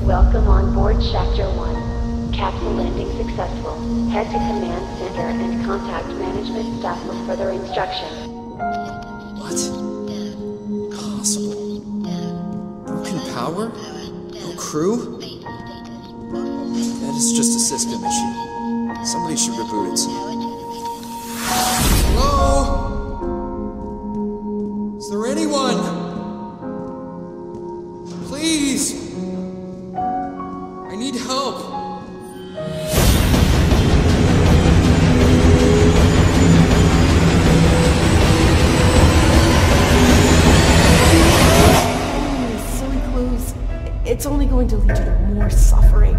Welcome on board Schacter 1. Capsule landing successful. Head to Command Center and contact management staff for further instructions. What? Impossible. Broken power? No crew? That is just a system issue. Somebody should reboot it. Hello? Is there anyone? Please! I need help! Silly clues. It's only going to lead you to more suffering.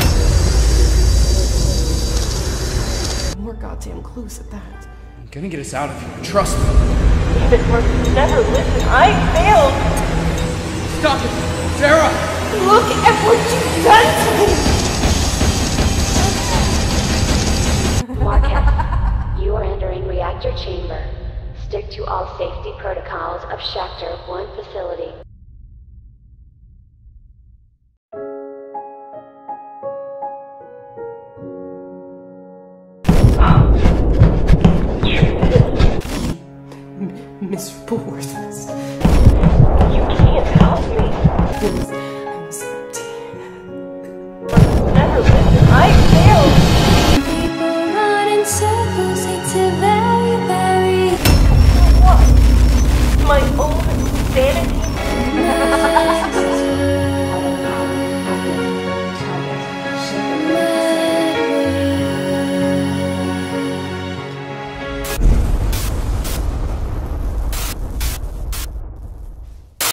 More goddamn clues at that. I'm gonna get us out of here. Trust me. David Murphy, never listen. I failed! Stop it! Sarah! Look at what you've done to me! Marquez, you are entering reactor chamber. Stick to all safety protocols of Schacter 1 facility. Miss Bullworth.